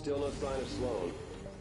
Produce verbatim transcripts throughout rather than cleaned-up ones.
Still no sign of Sloan.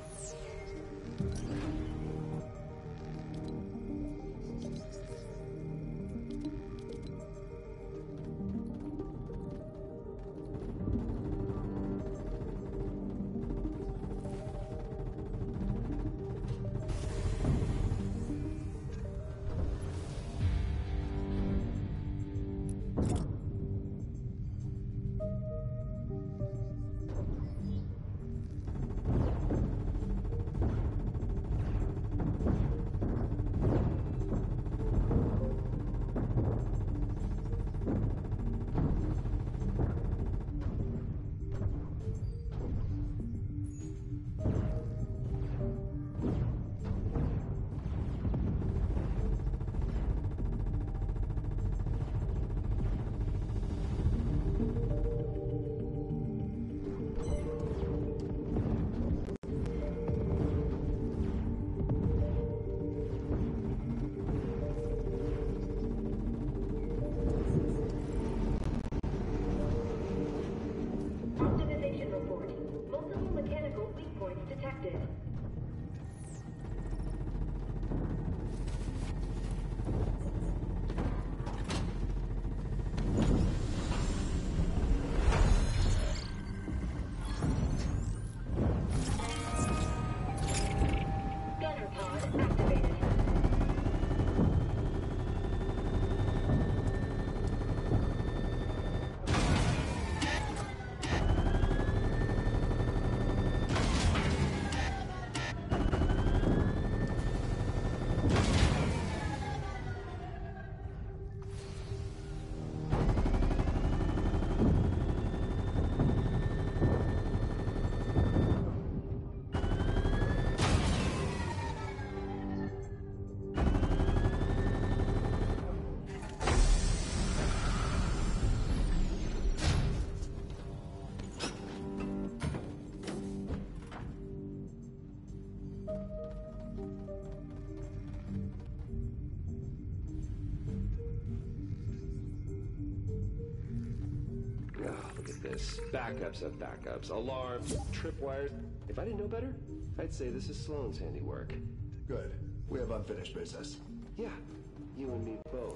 Backups of backups, alarms, tripwires. If I didn't know better, I'd say this is Sloan's handiwork. Good. We have unfinished business. Yeah, you and me both.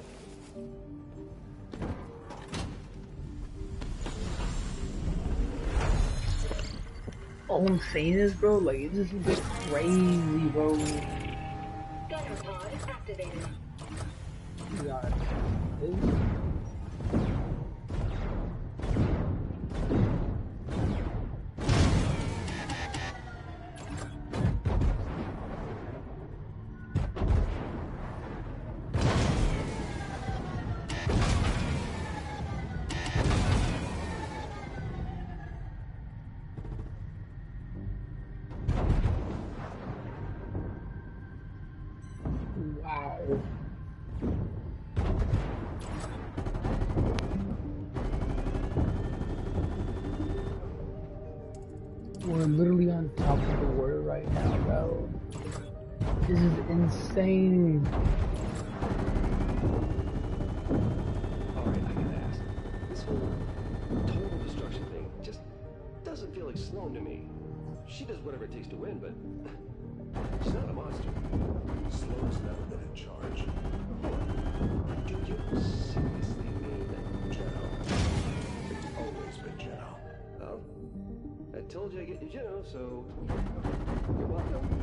All I'm saying is, bro, like, this is a bit crazy, bro. Gunner pod activated. God. We're literally on top of the water right now, bro. This is insane. Alright, I gotta ask. This whole total destruction thing just doesn't feel like Sloan to me. She does whatever it takes to win, but she's not a monster. Sloan's never been in charge. Do you seriously mean that Geno? It's always been Geno. Oh. I told you I get you Geno, so you're welcome.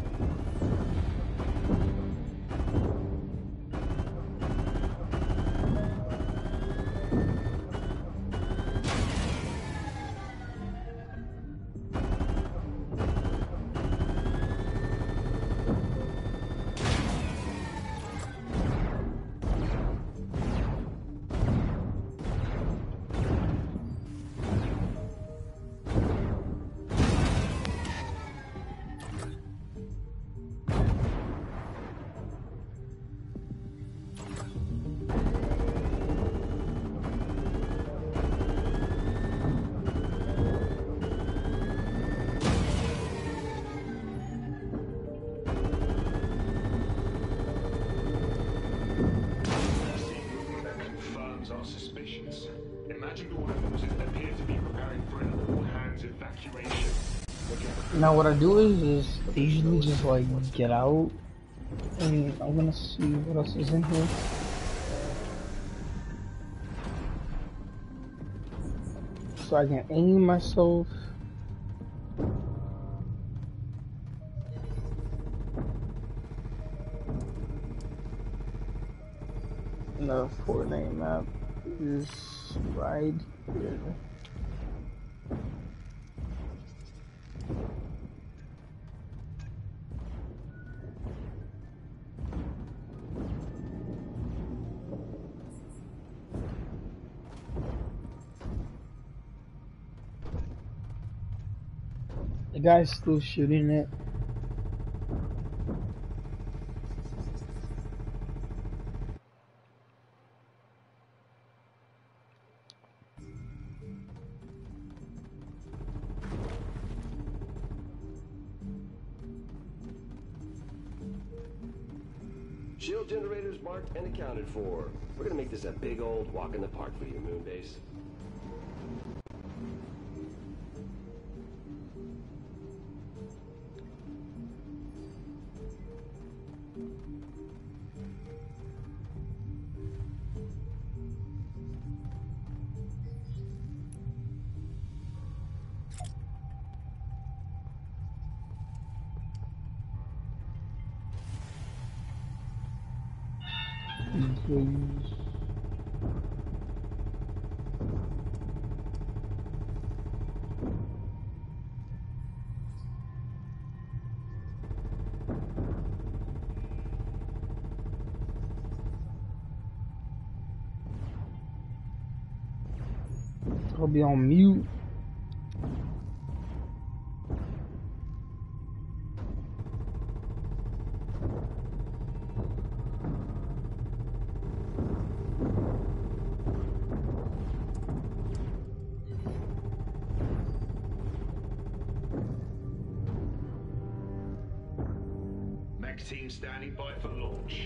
Now what I do is, is I usually just like get out, and I'm gonna see what else is in here. So I can aim myself. The Fortnite map is right here. The guy's still shooting it. Shield generators marked and accounted for. We're gonna make this a big old walk in the park for you, Moonbase. Please. I'll be on mute. Mech team standing by for launch.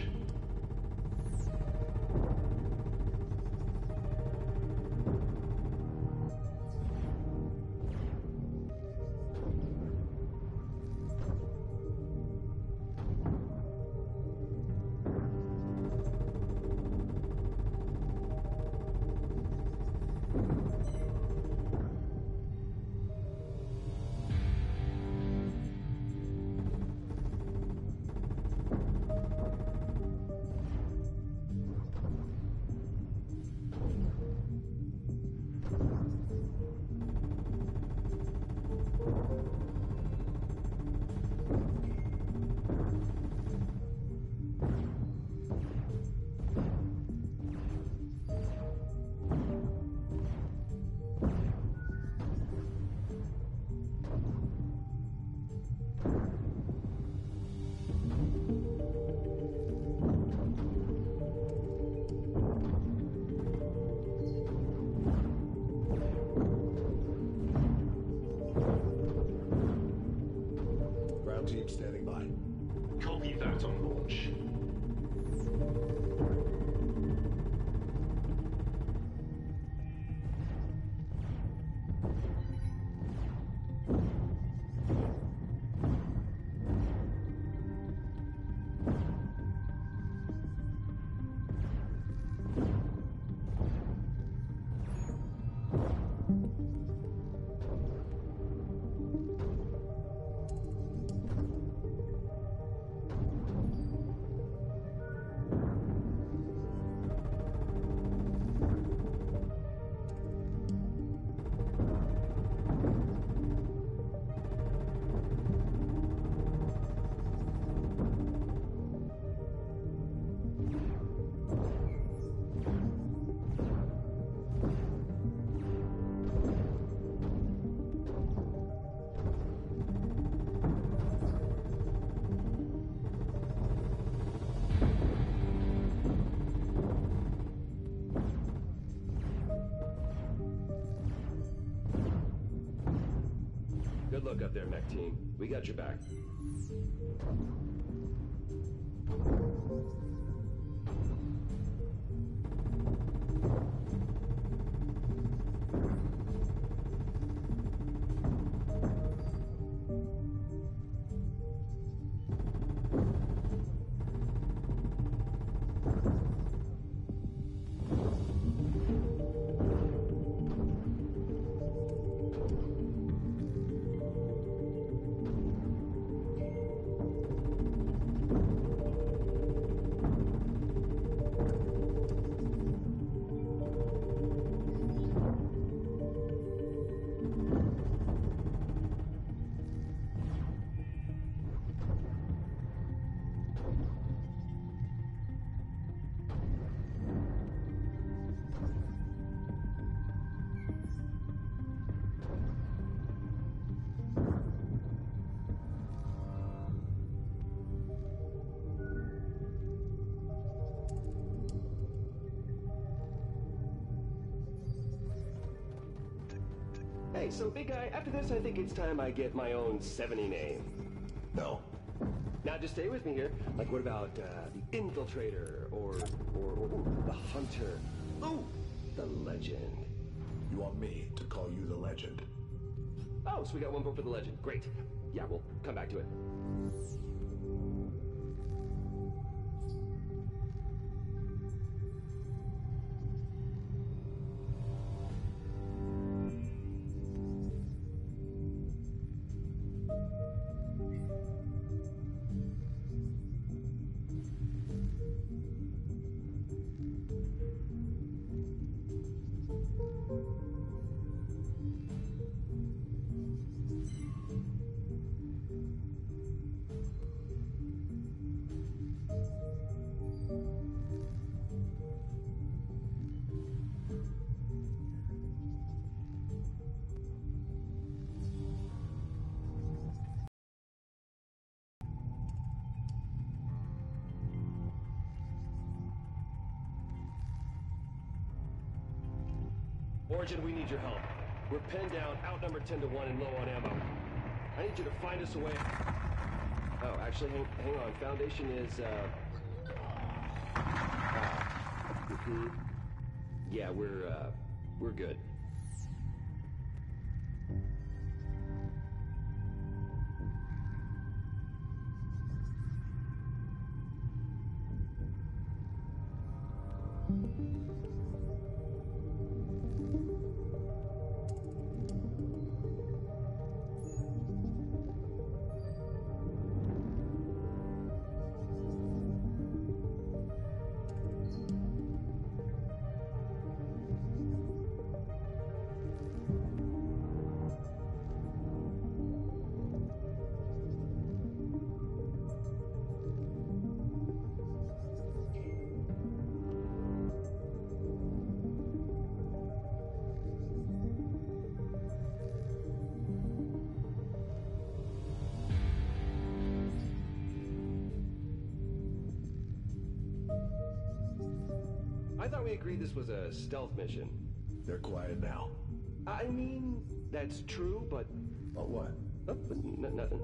Team standing by. Copy that on launch. Good luck up there, mech team. We got your back. Okay, so big guy, after this I think it's time I get my own seventy name. No. Now just stay with me here. Like what about uh, the Infiltrator, or, or, or ooh, the Hunter? Ooh, the Legend. You want me to call you the Legend? Oh, so we got one vote for the Legend. Great. Yeah, we'll come back to it. Origin, we need your help. We're pinned down, outnumbered ten to one and low on ammo. I need you to find us a way. Oh, actually, hang, hang on. Foundation is, uh... uh mm-hmm. Yeah, we're, uh, we're good. I thought we agreed this was a stealth mission. They're quiet now. I mean, that's true, but... But what? Oh, but n nothing.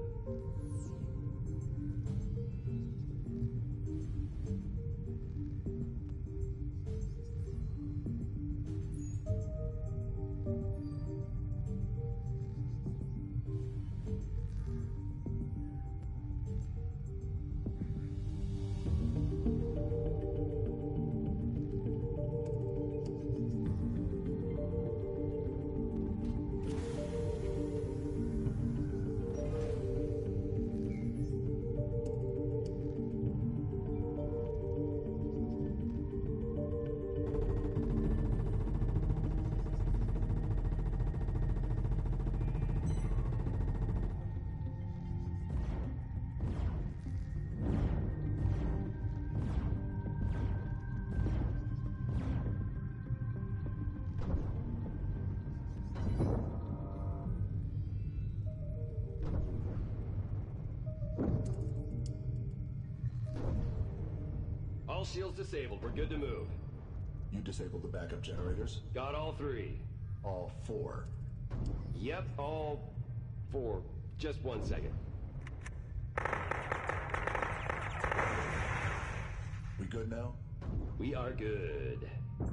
All shields disabled. We're good to move. You disabled the backup generators? Got all three. All four. Yep, all four. Just one second. We good now? We are good.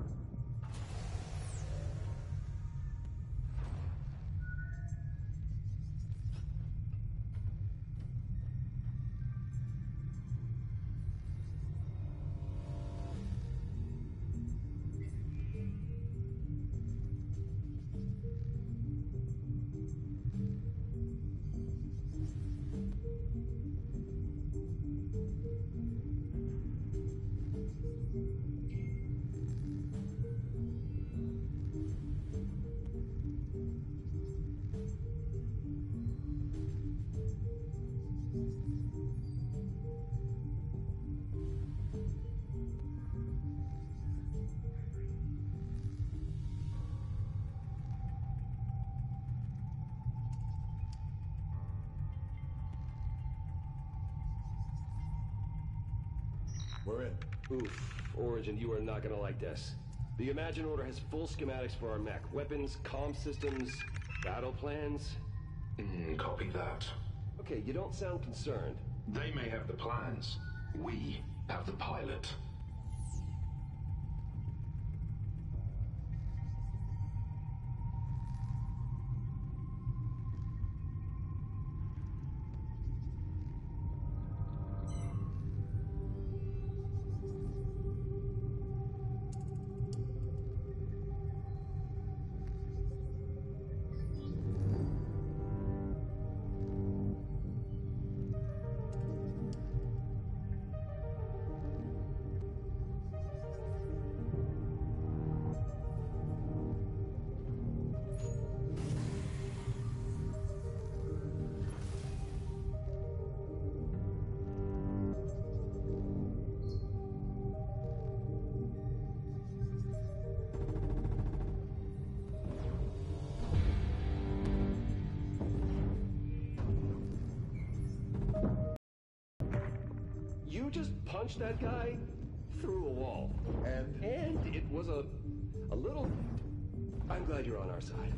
We're in. Oof. Origin, you are not gonna like this. The Imagine Order has full schematics for our mech. Weapons, comm systems, Battle plans? Mm, copy that. Okay, you don't sound concerned. They may have the plans. We have the pilot. You just punched that guy through a wall. And And it was a... a little... I'm glad you're on our side.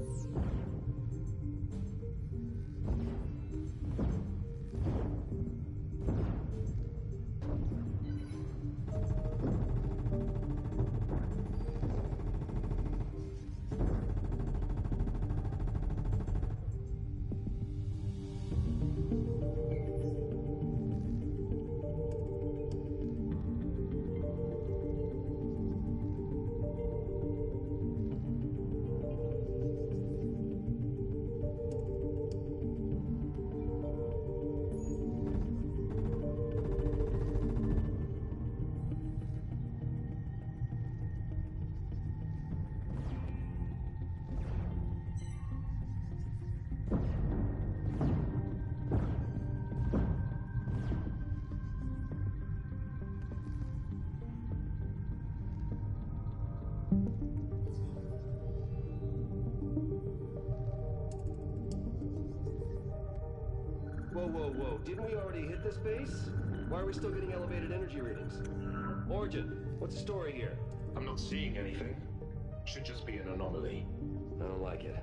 Whoa, whoa, whoa. Didn't we already hit this base? Why are we still getting elevated energy readings? Origin, what's the story here? I'm not seeing anything. Should just be an anomaly. I don't like it.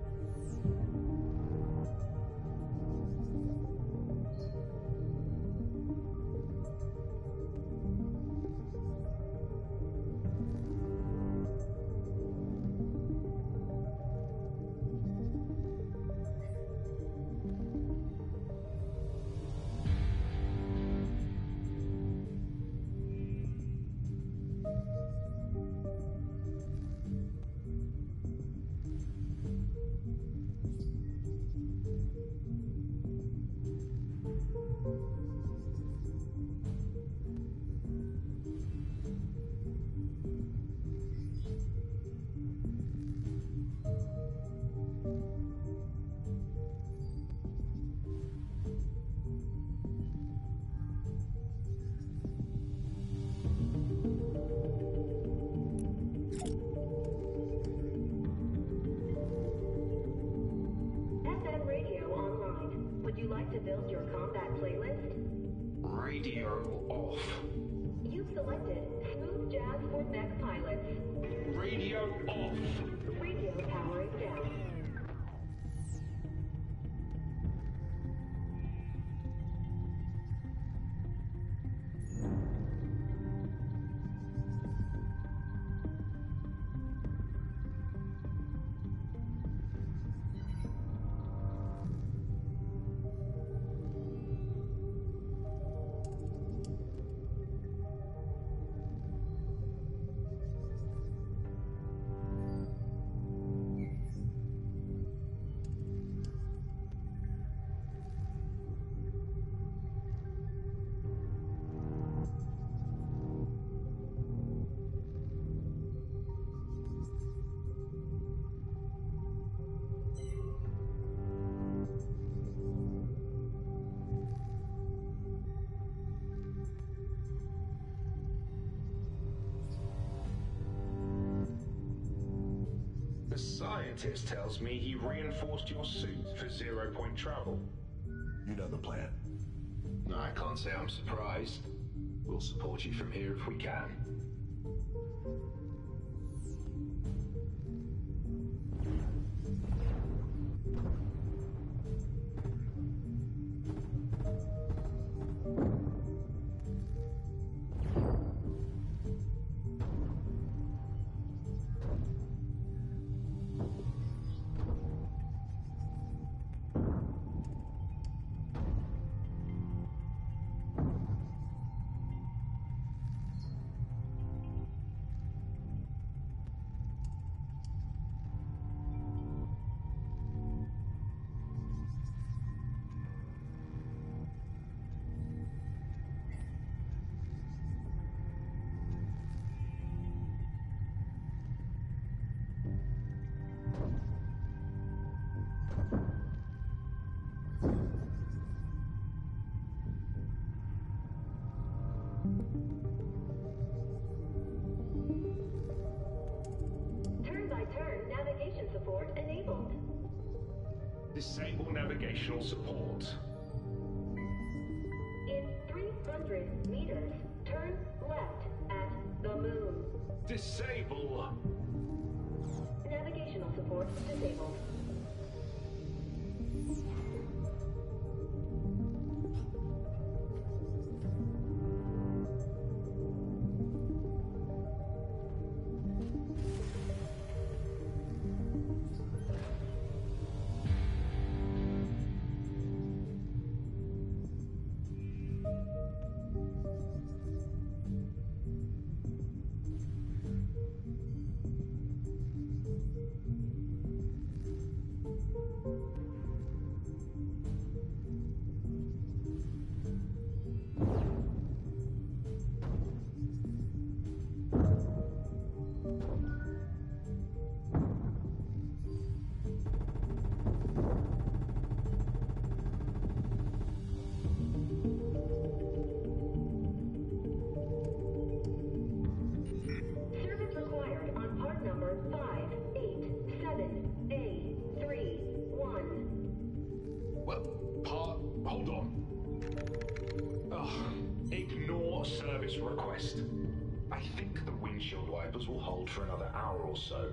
To build your combat playlist? Radio off. You've selected Smooth Jazz for Mech Pilots. Radio off. Radio powering down. The scientist tells me he reinforced your suit for zero-point travel. you know the plan. I can't say I'm surprised. We'll support you from here if we can. Turn by turn navigation support enabled. Disable navigational support. In three hundred meters, turn left at the moon. Disable. Navigational support disabled. Service required on part number five eight seven A three one. Well, part... hold on. Ugh. Ignore service request. I think the windshield wipers will hold for another hour or so.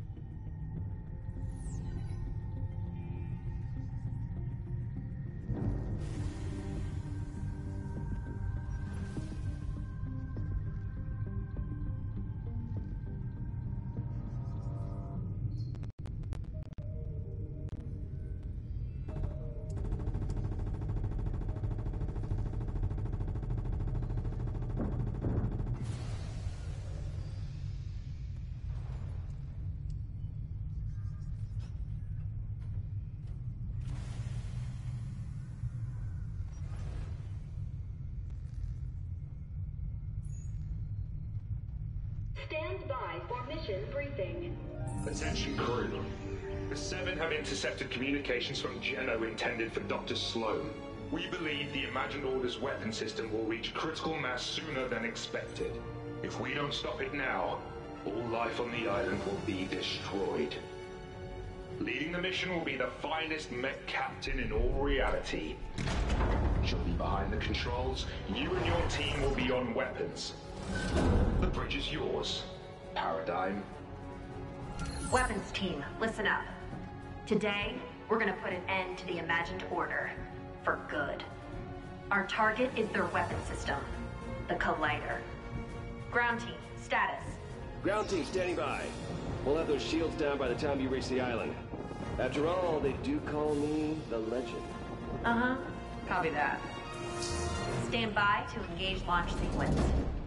Stand by for mission briefing. Attention crew. The Seven have intercepted communications from Geno intended for Doctor Sloan. We believe the Imagined Order's weapon system will reach critical mass sooner than expected. If we don't stop it now, all life on the island will be destroyed. Leading the mission will be the finest mech captain in all reality. She'll be behind the controls. You and your team will be on weapons. The bridge is yours, Paradigm. Weapons team, listen up. Today, we're gonna put an end to the Imagined Order. For good. Our target is their weapon system, the Collider. Ground team, status. Ground team standing by. We'll have those shields down by the time you reach the island. After all, they do call me the Legend. Uh-huh, copy that. Stand by to engage launch sequence.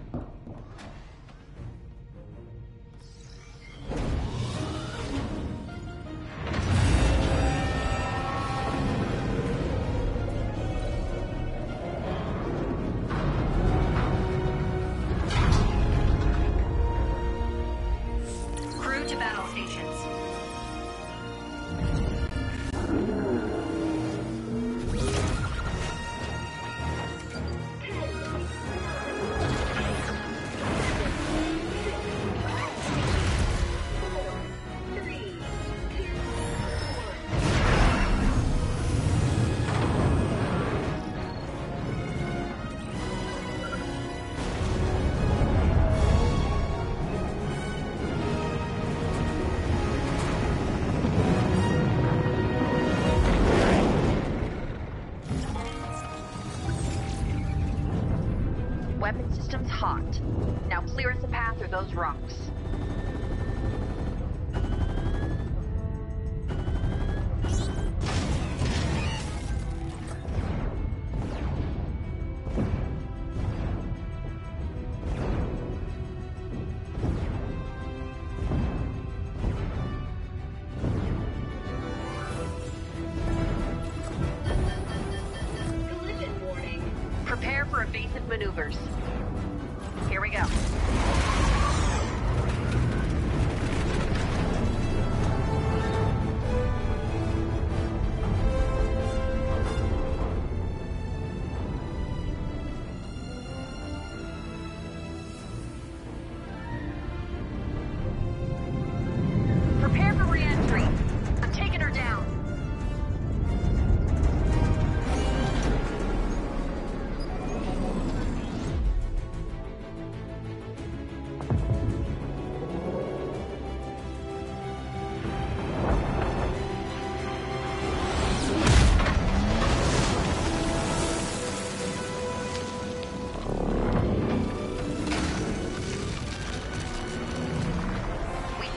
Weapon system's hot. Now clear us a path through those rocks. Collision warning. Prepare for evasive maneuvers. Here we go.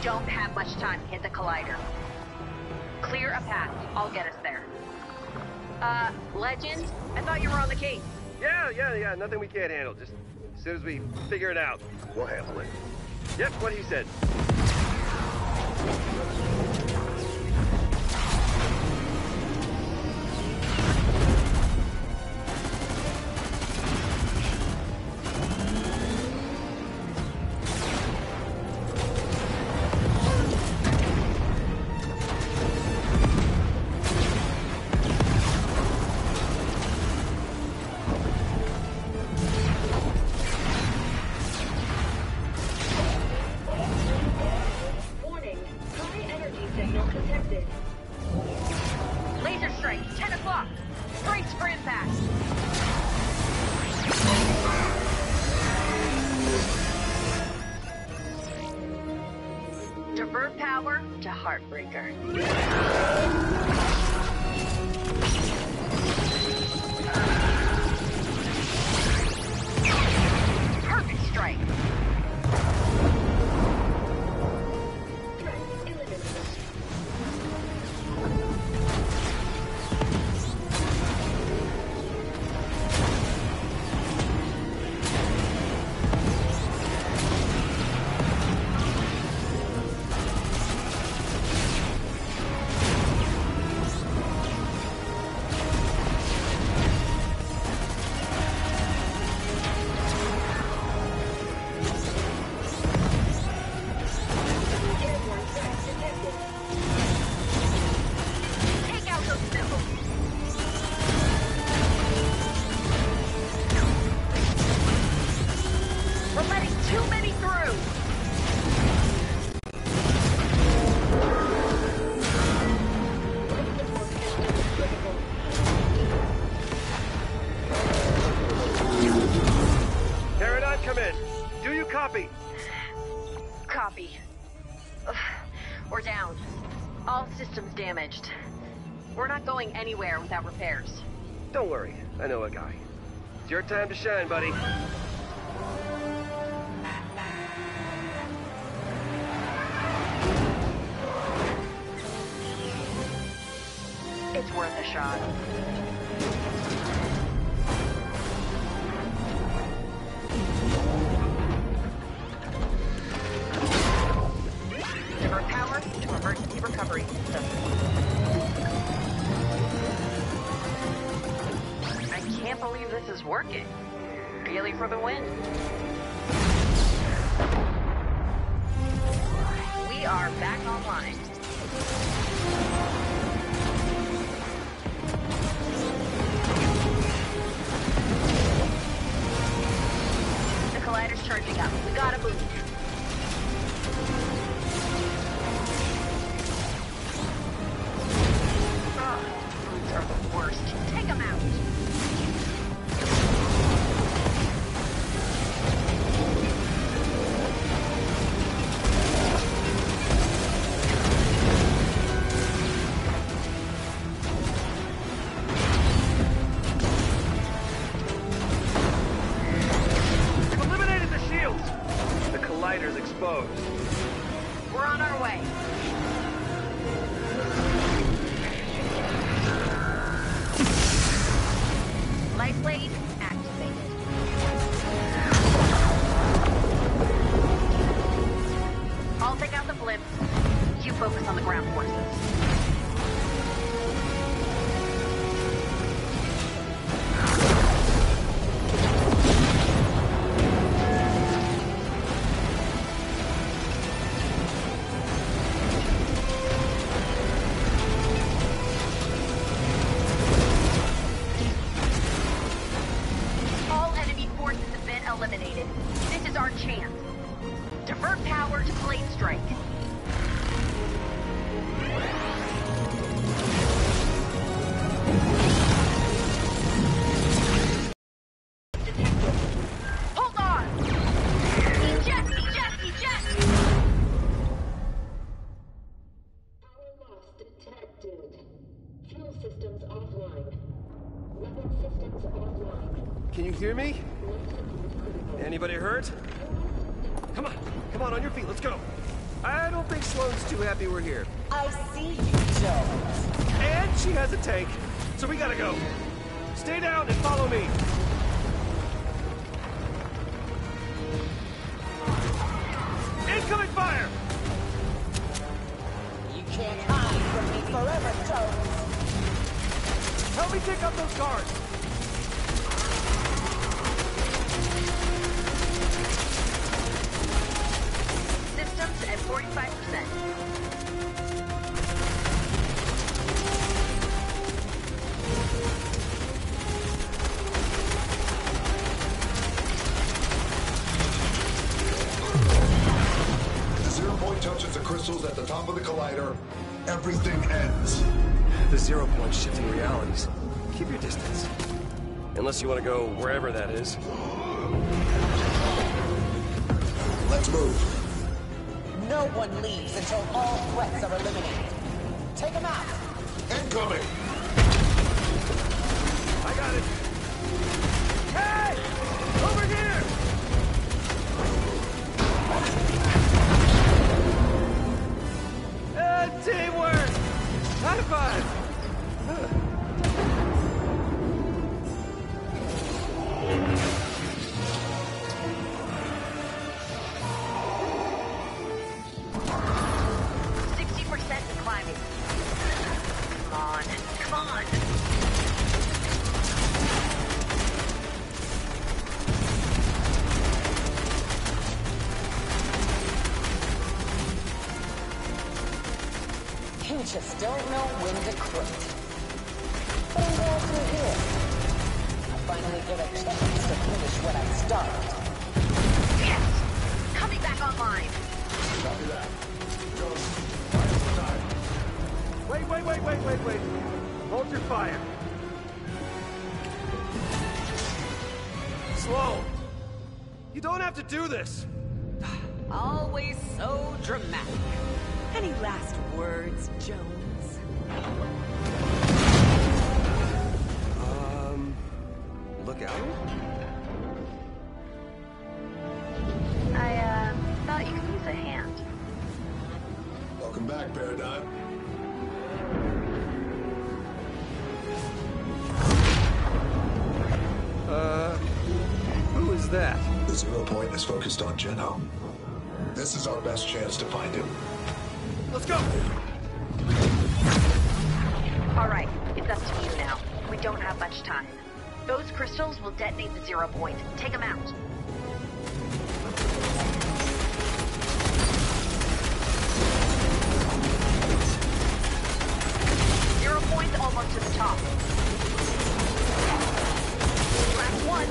don't have much time to hit the collider. Clear a path. I'll get us there. Uh, Legend? I thought you were on the case. Yeah, yeah, yeah, nothing we can't handle. Just as soon as we figure it out, we'll handle it. Yep, what he said. Divert power to Heartbreaker. Perfect strike. Copy. Copy. Ugh, we're down. All systems damaged. We're not going anywhere without repairs. Don't worry, I know a guy. It's your time to shine, buddy. It's worth a shot. Divert power to emergency recovery system. I can't believe this is working. Really for the win. We are back online. The collider's charging up. We gotta move. Oh, these are the worst. Take them out. Exposed. We're on our way. Light blade activated. I'll take out the blimp. You focus on the ground forces. Eliminated. This is our chance. Divert power to blade strike. Detected. Hold on! Eject! Eject! Eject! Power loss detected. Fuel systems offline. Weapon systems offline. Can you hear me? Anybody hurt? Come on, come on, on your feet, let's go. I don't think Sloane's too happy we're here. I see you, Jones. And she has a tank, so we gotta go. Stay down and follow me. Incoming fire! You can't hide from me forever, Jones. Help me take out those guards. Systems at forty-five percent. The zero point touches the crystals at the top of the collider. Everything ends. The zero point shifting realities. Keep your distance. Unless you want to go wherever that is. Let's move. No one leaves until all threats are eliminated. Take them out. Incoming. I got it. Hey! Over here! Uh, teamwork! High five! sixty percent and climbing. Come on, come on. You just don't know when to quit. But I'm glad you're here. I finally get a chance to finish what I started. Yes! Coming back online. Copy that. Jones, fire for time. Wait, wait, wait, wait, wait, wait. Hold your fire. Slow. You don't have to do this. Always so dramatic. Any last words, Jones? Um, look out. I, uh, thought you could use a hand. Welcome back, Paradigm. Uh, who is that? The zero point is focused on Geno. This is our best chance to find him. Let's go! All right, it's up to you now. We don't have much time. Those crystals will detonate the zero point. Take them out. Zero point's almost to the top. Last one.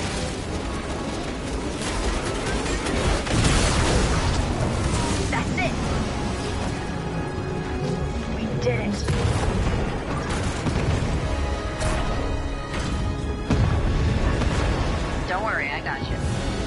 That's it. We did it. Don't worry, I got you.